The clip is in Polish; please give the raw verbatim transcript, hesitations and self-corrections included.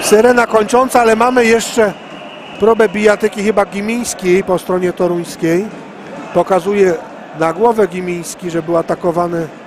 Syrena kończąca, ale mamy jeszcze próbę bijatyki chyba Gimiński po stronie toruńskiej. Pokazuje na głowę Gimiński, że był atakowany